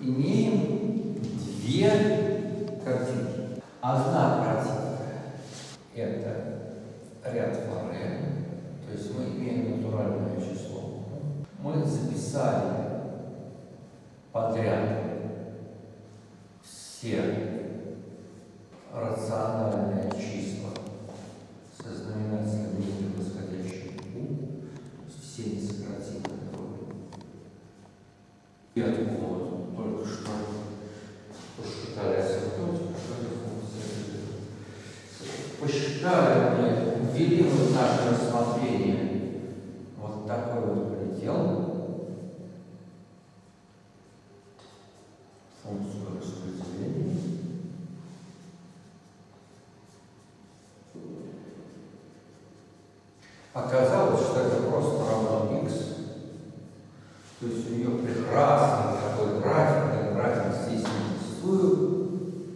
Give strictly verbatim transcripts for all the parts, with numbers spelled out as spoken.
имеем две картинки. Одна картинка – это ряд Форе, то есть мы имеем натуральное число. Мы записали подряд все рациональные числа со знаменателем ниже восходящим у, все несократимые дроби. И откуда только что посчитали асимптотику, что это функция. Посчитали мы, ввели мы в наше рассмотрение вот такой вот предел. Функцию распределения. Оказалось, что это просто равно x. То есть у нее прекрасный такой график, и график здесь не существует.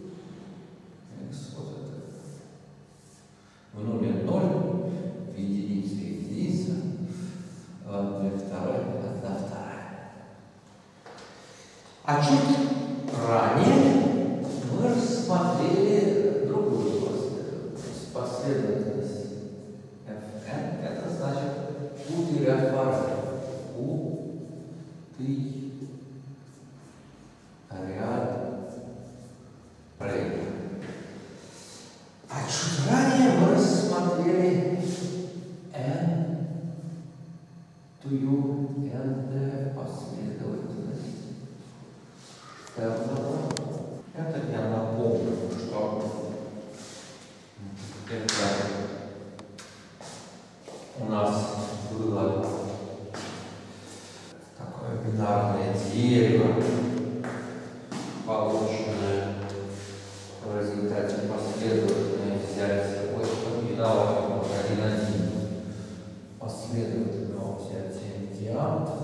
X вот это. В нуле ноль, в единице единица, в одной второй, одна вторая. А чуть ранее мы рассмотрели другую последовательность. Последовательность Fn – это значит путый ряд Форе. Путый ряд Форе. А чуть ранее мы рассмотрели n тую n последовательность. Это я напомню, что это у нас было такое бинарное дерево, полученное в результате последовательного взятия, ой, победного один один, последовательного взятия медианта.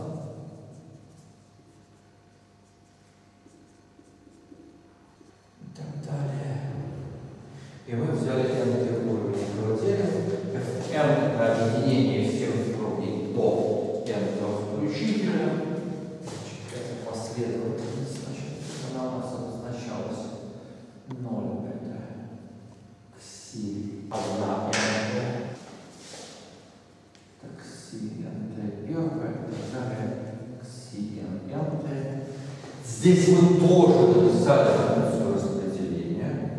И мы взяли n уровень этого дерева. n – это объединение всех уровней до n включительно. Это последовательность. Значит, она у нас обозначалась. ноль – это кси одна n. Так, кси n первая, далее кси n. Здесь мы тоже написали функцию распределения.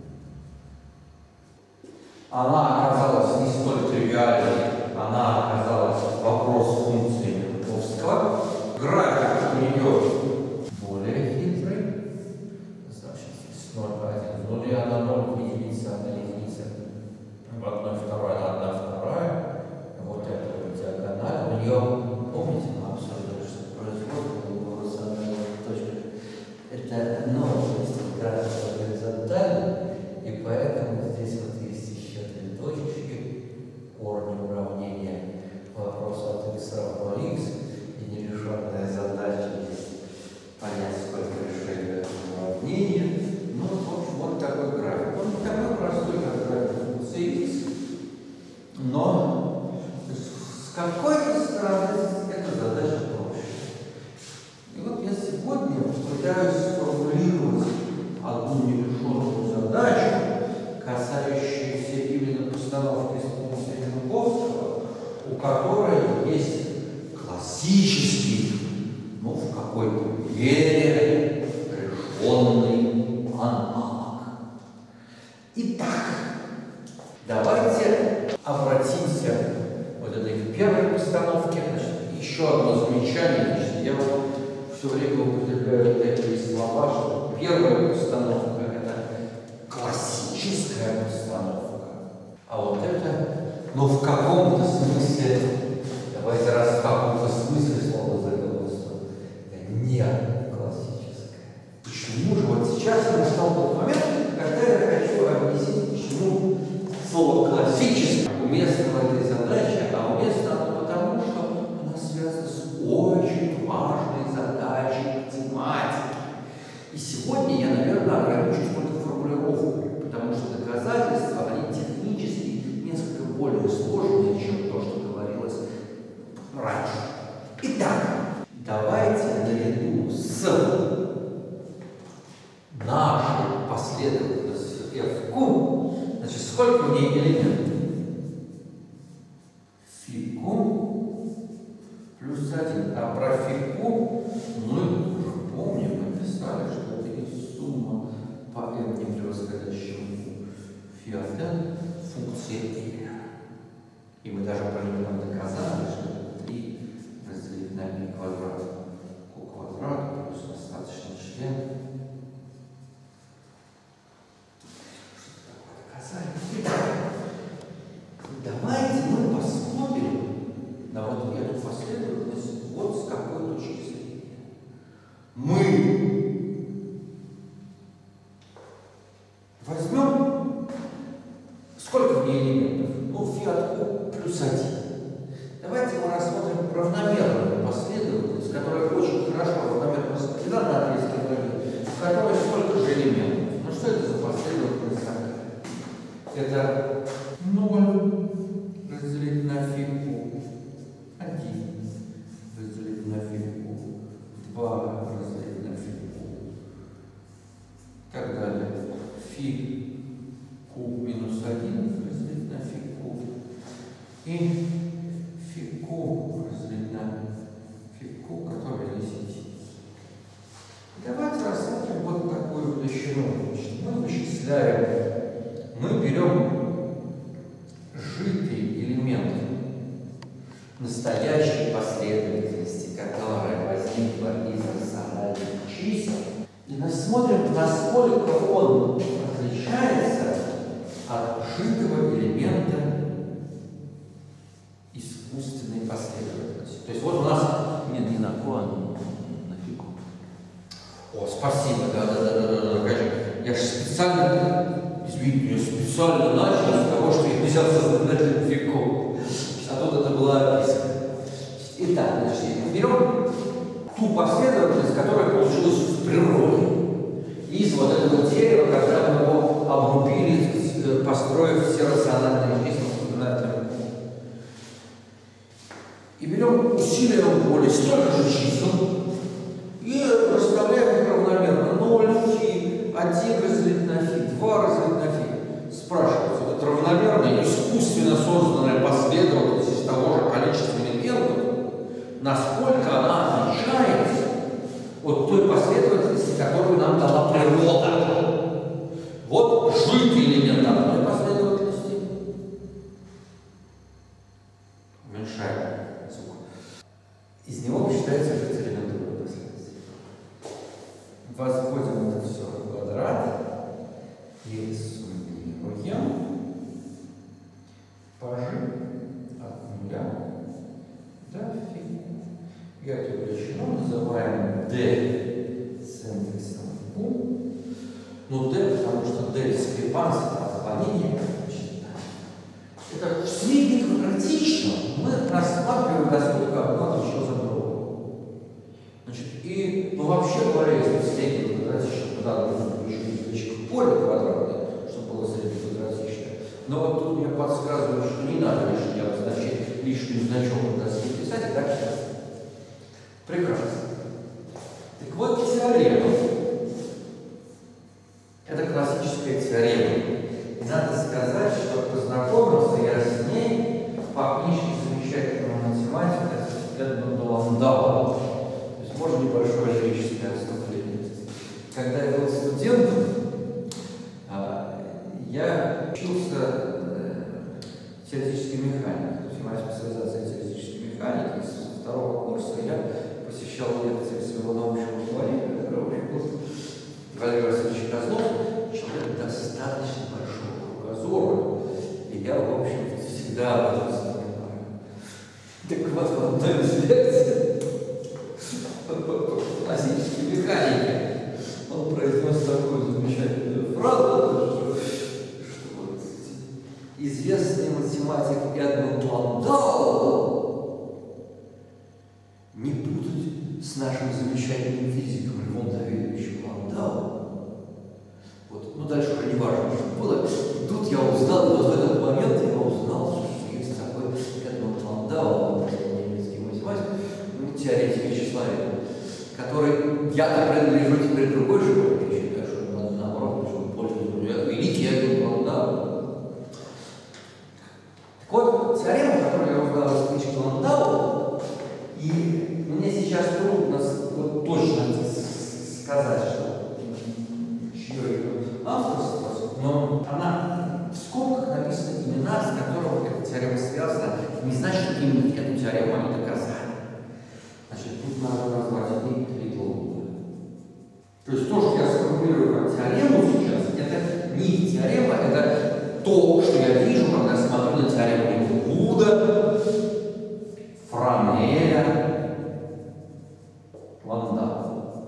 Она оказалась не столь тривиальной, она оказалась вопрос функции Мянковского. График у нее более хитрый. Значит, здесь ноль, один, ноль, одна, ноль, единица, одна единица. В одной, второй, одна, вторая. Вот это вот диагональ. У нее, помните, мы обсуждали, что производит в рациональных точках. Это ноль, то есть график горизонтальный, и поэтому здесь вот есть еще три точечки, корни уравнения вопроса от x равно x, и нерешенная задача есть понять, сколько решений этого уравнения. Ну, в общем, вот такой график. Он не такой простой, как график функции x, но с какой-то стороны эта задача проще. И вот я сегодня попытаюсь сформулировать одну нерешенную задачу, касающуюся именно постановки с функции Мянковского, у которой есть классический, ну, в какой-то мере решенный аналог. Итак, давайте обратимся вот этой первой постановке. Значит, еще одно замечание. Значит, я вот все время употребляю такие слова, что первая постановка – это классическая постановка. А вот это, ну, в каком-то смысле, давайте раз в каком-то смысле слово заголовство, это не классическая. Почему же? Вот сейчас я настал тот момент, когда я хочу объяснить, почему слово классическое уместно в этой задаче, а уместно оно потому, что оно связано с очень важной задачей математики. И сегодня я, наверное, ограничусь только формулировкой, потому что доказательства, они технически несколько более сложные, чем то, что говорилось раньше. Итак, давайте наряду с последовательность эф ку, значит, сколько в ней элементов? Фи ку плюс один. А про фи ку мы уже помним, мы писали, что это и сумма по n не превосходящему фи от n функции r. И мы даже про нее там доказали, что это три разделить на π квадрат q квадрат плюс остаточный член. Давайте мы посмотрим на вот эту последовательность вот с какой точки зрения. Мы возьмем, сколько в ней элементов? Ну, фи от q плюс один. Давайте мы рассмотрим равномерную последовательность, которая очень хорошо равномерно распределена на отрезке ноги, в которой сколько же элементов. Ну, что это за последовательность такая? Это ноль разделить на фи q, один разделить на фи q, два разделить на фи q, и так далее. Фи q минус один разделить на фи q и фи q разделить на фи q, который десять. Давайте рассмотрим вот такую величину. Мы вычисляем. Мы берем жидкий элемент настоящей последовательности, которая возникла из рациональных чисел, и смотрим, насколько он отличается от жидкого элемента искусственной последовательности. То есть вот у нас... Нет, не на q, а на фи. О, спасибо, да-да-да, конечно. Я же специально... Извините, я специально начал с того, что я взял сознательную фигу. А тут это была описка. Итак, значит, берем ту последовательность, которая получилась в природе. Из вот этого дерева, когда мы его обрубили, построив все рациональные числа. И берем усилием воли столько же чисел и расставляем их равномерно. ноль, фи, один разделить на фи, два разделить на фи. Спрашивается, это равномерная, искусственно созданная последовательность из того же количества элементов, насколько она отличается от той последовательности, которую нам дала природа. Вот жидкий элемент одной последовательности. Уменьшаем звук. Из него посчитается жидкий элемент другой последовательности. Возводим это все в квадрат и суммируем. Пажи от нуля до фи. И эту величину называем d с индексом u. Ну, d, потому что d дискрепанция, отклонение. Это средне квадратично. Мы рассматриваем насколько одно отличилось от другого. Значит, и, ну, вообще говоря, если средне квадратично, то надо включить язычек поле квадратное, чтобы было средне квадратичное. Но вот тут мне подсказывают, что не надо лишний обозначить, лишний значок на доске писать, и так сейчас. Прекрасно. Так вот, теорема. Это классическая теорема. И надо сказать, что познакомился я с ней по книжке замечательного математика Эдмунда Ландау. То есть можно небольшое лирическое отступление. Когда я был студентом, я учился теоретической механике, то есть моя специализация теоретической механики. С второго курса я посещал лекции своего научного руководителя, который был Валерий Васильевич Козлов, человек достаточно большого кругозора, и я, в общем, всегда об этом вспоминаю. Так вот, в одной из лекций по классической механике он произнес такую замечательную фразу, что, что вот известный математик Эдмунд Ландау не путать с нашим замечательным физиком Львом Давидовичем Ландау. Вот. Ну, дальше уже не важно, что было. И тут я узнал, вот в этот момент я узнал, что есть такой Эдмунд Ландау, немецкий математик, ну, теоретик тщеславия, который, я-то принадлежу теперь другой школе, я считаю, что надо наоборот, чтобы пользоваться То есть то, что я сформулирую как теорему сейчас, это не теорема, это то, что я вижу, когда смотрю на теорему Вуда, Франеля, Ландау.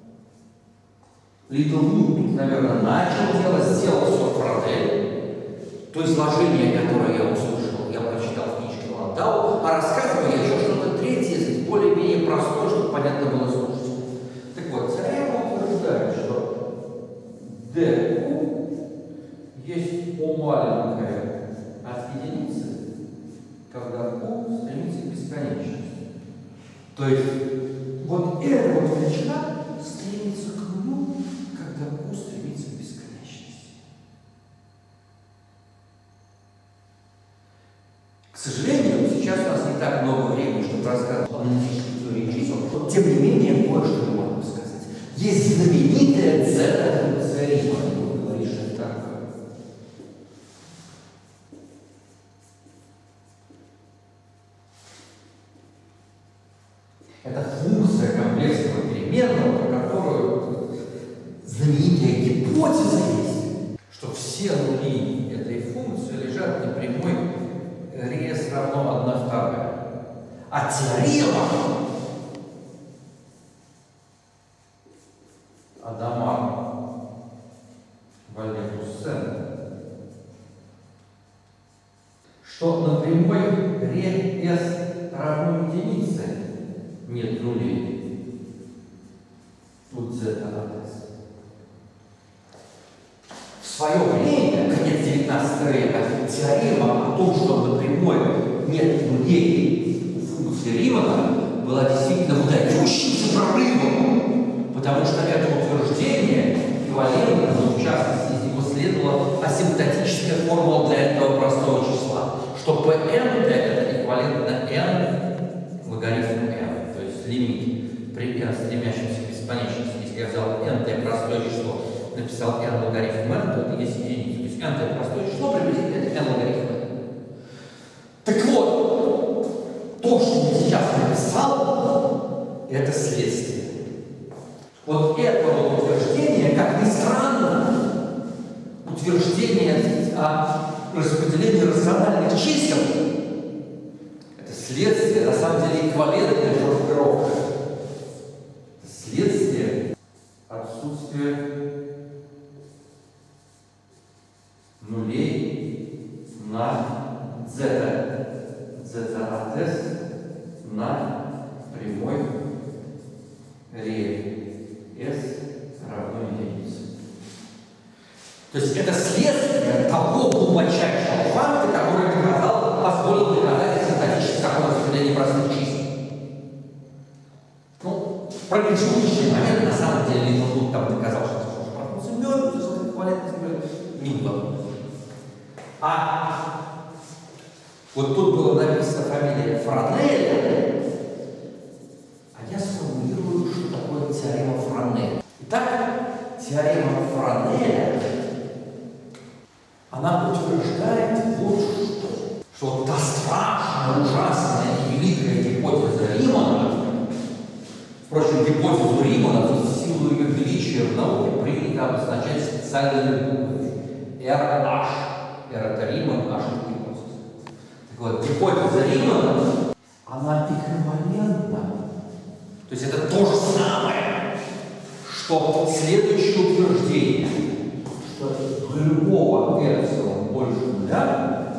Литл Вуд, наверное, начал делать, сделал все Франель. То изложение, которое я услышал, я прочитал в книжке Ландау, а рассказываю я еще что-то третье, более-менее простое, чтобы понятно было слушать. Так вот, теорема утверждает, что ДУ есть О маленькое от единицы, когда Q стремится к бесконечности. То есть вот эта вот величина стремится к нулю, когда Q стремится к бесконечности. К сожалению, сейчас у нас не так много времени, чтобы рассказывать о аналитической теории чисел, но тем не менее кое-что мы можем сказать. Есть знаменитая зета-функция Римана. Вы говорите, что это такое. Это функция комплексного переменного, про которую знаменитая гипотеза есть, что все нули этой функции лежат на прямой рез равно одна вторая. А теорема Адамар Вале-Туссен, что на прямой рез равно единице нет нулей. Тут зета адрес. В свое время, конец девятнадцатого века, теорема о том, что на прямой нет нулей у функции Римана, была действительно выдающимся прорывом, потому что это утверждение эквивалентно, но в частности из него следовала асимптотическая формула для этого простого числа, что Pn это эквивалентно n логарифм n, то есть лимит при n стремящемся к бесконечности. Если я взял n простое число, написал n логарифм n, то это есть единица. То есть n простое число приблизительно это n логарифм n. Так вот, то, что я сейчас написал, это следствие. Вот это вот утверждение, как ни странно, утверждение о распределении рациональных чисел, это следствие, на самом деле, эквивалентная формулировка. Это следствие отсутствия нулей на зета, зета адрес на прямой рез равно единице. То есть это следствие того глубочайшего факта, который доказал, позволил доказать асимптотический закон распределения простых чисел. Ну, в промежуточный момент, на самом деле, Литл Вуд там доказал, что это тоже профункция мертвый, то есть эквивалентность не было. А вот тут было написано фамилия Франеля, а я сформулирую, что такое теорема Франеля. Итак, теорема Франеля, она утверждает вот что, что вот та страшная, ужасная и великая гипотеза Римана, впрочем, гипотезу Римана в силу ее величия в науке принято обозначать специальными буквами эр эйч. R это Риман, H это гипотеза. Так вот, гипотеза Римана, она эквивалентна. То есть это то же самое, что следующее утверждение, что для любого эпсилон больше нуля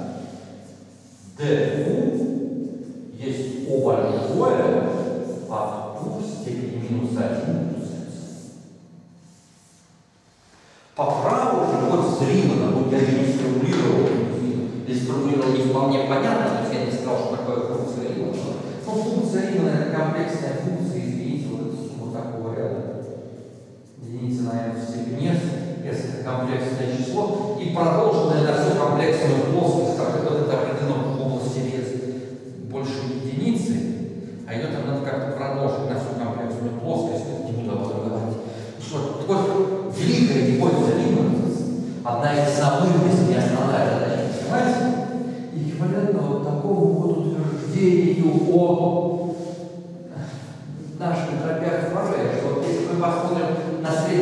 ДУ есть О большое от двух в степени минус один плюс эпсилон. По праву гипотеза Римана, вот я ее не сформулировал, здесь сформулировал не вполне понятно, то есть я не сказал, что такое функция Римана. Но функция Римана это комплексная функция, извините, вот эту сумму такого ряда. Единица на n в степени s, s это комплексное число, и продолженное на всю комплексную плоскость, как это, вот это определено в области вес больше единицы, а ее там надо как-то продолжить на всю комплексную плоскость, не буду об этом говорить. Что, так вот, великая гипотеза Римана, одна из самых, если не основная задача математики, эквивалентна вот такому вот утверждению о наших дробях Фурье, что если мы посмотрим на среднюю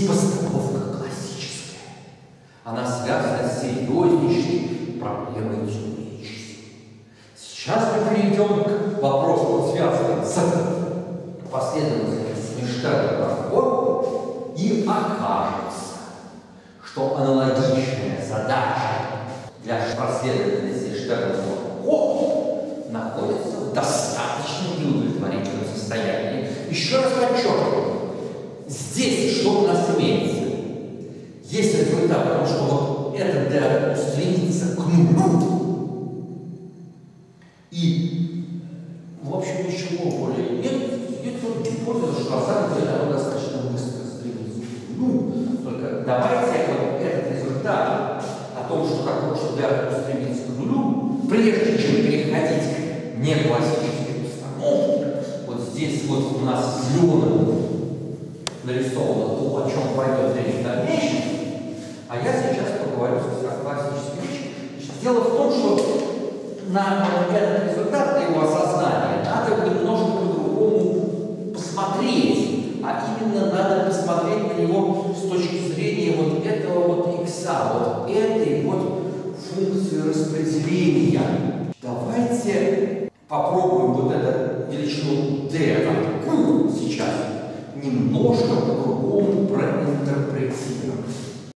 не постановка классическая. Она связана с серьезнейшей проблемой теории чисел. Сейчас мы перейдем к вопросу, связанным с последовательностью Штерна-Барбор, и окажется, что аналогичная задача для последовательности Штерна-Барбор находится в достаточно неудовлетворительном состоянии. Еще раз подчеркиваю, здесь что у нас имеется? Есть результат, потому что вот это D стремится к нулю. И, в общем, ничего более нет. Есть вот гипотеза, что на самом деле оно достаточно быстро стремится к нулю. Только давайте вот этот результат о том, что как что D стремится к нулю, прежде чем переходить к неклассической установке, вот здесь вот у нас зеленым нарисовано то, о чем пойдет речь в дальнейшем, а я сейчас поговорю о классической вещи. Дело в том, что на этот результат, на его осознание, надо немножко по-другому посмотреть, а именно надо посмотреть на него с точки зрения вот этого вот икса, вот этой вот функции распределения. Давайте попробуем вот эту величину d от q сейчас немножко по-другому проинтерпретировать.